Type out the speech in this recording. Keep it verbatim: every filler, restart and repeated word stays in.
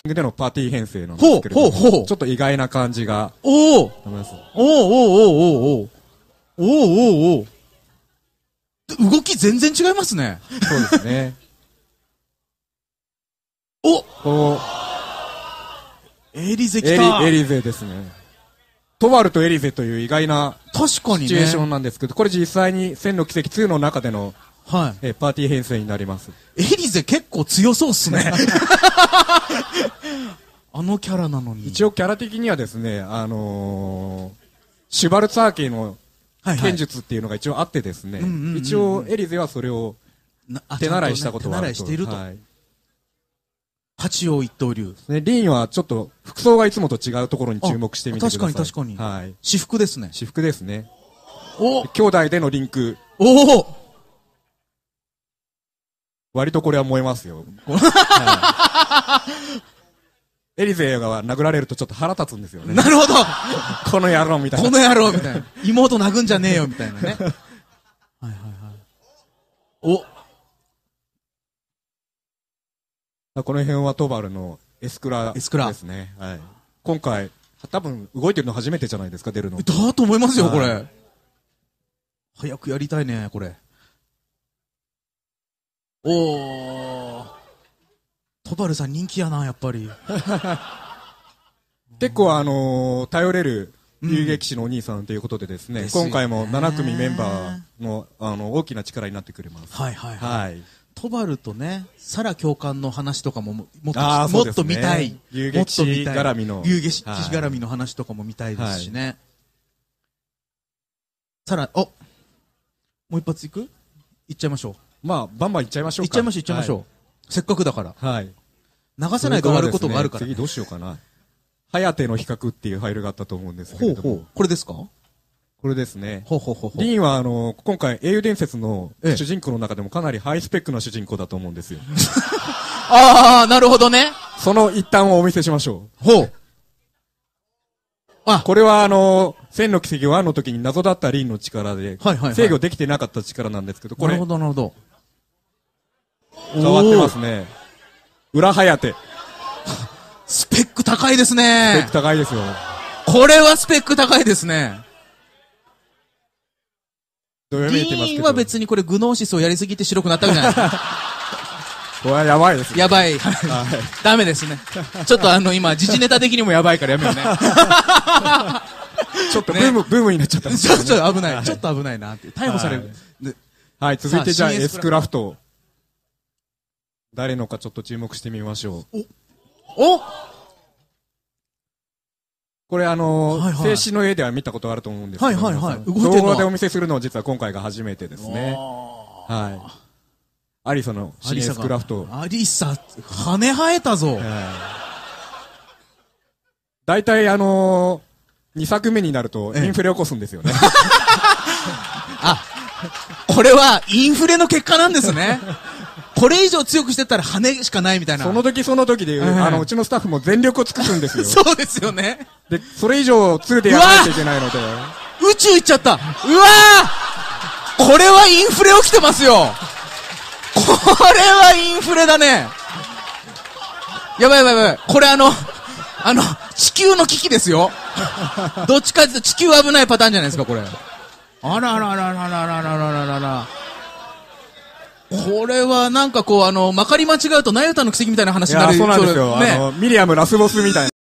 でのパーティー編成なんですけれども、 ほうほうほうちょっと意外な感じが。 おー思います。 おーおーおーおーおーおーおーおー動き全然違いますね。 そうですね。 おこエリゼう、エ来たリ、エリゼですね。トバルとエリゼという意外な確かにね。 シチュエーションなんですけど、これ実際に千の奇跡ツーの中での、 はえーパーティー編成になります。 い。エリゼ結構強そうっすね。あのキャラなのに。 一応キャラ的にはですね、あのー、シュバルツァー家のはいはい剣術っていうのが一応あってですね、 うんうんうんうん一応エリゼはそれをなあ手習いしたことはあると。 ちゃんとね手習いしていると。 はい。 八王一刀流。 ね、リンはちょっと服装がいつもと違うところに注目してみてください。 確かに確かに。 はい。 私服ですね。 私服ですね。 お兄弟でのリンク。 おお割とこれは燃えますよ。はい、エリゼが殴られるとちょっと腹立つんですよね。 なるほどこの野郎みたいな。 この野郎みたいな。妹殴んじゃねえよみたいなね。はいはいはい。おこの辺はトバルのエスクラですね。 エスクラはい。今回、多分動いてるの初めてじゃないですか、出るの。 だと思いますよ、こはれ。早くやりたいね、これ。おー。トバルさん人気やな、やっぱり。 結構あのー、頼れる遊撃士のお兄さんということでですね、 ですよね今回もなな組メンバーの、あの、大きな力になってくれます。 はいはいはい。 はい。 トバルとね、サラ教官の話とかもももっと、 あーもっとそうですね見たい。 遊撃士もっと見たい絡みの遊撃士はい絡みの話とかも見たいですしね。サラ、おもう一発いくいっちゃいましょう。 まあ、バンバンいっちゃいましょうか。 いっちゃいましょう、いっちゃいましょう。せっかくだから。 はい。はい。 流さないと終わることがあるから、 次どうしようかな。ハヤテの比較っていうファイルがあったと思うんですけれども。 ほうほう。これですかこれですね。 ほうほうほうほう。 リンはあの、今回英雄伝説のええ主人公の中でもかなりハイスペックな主人公だと思うんですよ。 ああ、なるほどね。 その一端をお見せしましょう。 ほう。あ、 これはあの、千の奇跡ワンの時に謎だったリンの力で、 はいはいはい制御できてなかった力なんですけど、これなるほ、どなるほど。 変わってますね。裏ハヤテ。 スペック高いですスペッねク。高いですよ。 これはスペック高いですね。 どよめいてますけど。 リーンは別にこれグノーシスをやりすぎて白くなったわけじゃない。 これはやばいですね。 やばい。 はい。 ダメですね。ちょっとあの今、時事ネタ的にもやばいからやめようね。 ちょっとブーム、ブームになっちゃったんですちょよねっと危ない。ちょっと危ないなって。逮捕される。ではい、続いてじゃあさあ シーエスエスクラフト。誰のかちょっと注目してみましょう。 おこれあのーはいはい静止の絵では見たことあると思うんですけど、 はいはいはい皆さん動いてんの動画でお見せするのは実は今回が初めてですね。はい。アリサのシンエスクラフト。 アリサ、羽生えたぞ。 大体あのー、にさくめになるとええインフレ起こすんですよね。 あ、これはインフレの結果なんですね。これ以上強くしてったら羽しかないみたいな。 その時その時で、 ええあの、うちのスタッフも全力を尽くすんですよ。 そうですよね。 で、それ以上にでやらないといけないので。 宇宙行っちゃった。うわーこれはインフレ起きてますよ。これはインフレだね。やばいやばいやばい。これあの、あの、地球の危機ですよ。どっちかっていうと地球危ないパターンじゃないですか、これ。あららららららららららら。これはなんかこう、あの、まかり間違うとナユタの奇跡みたいな話いや、 になる。 そうなんですよ。 ねあの、ミリアムラスボスみたいな。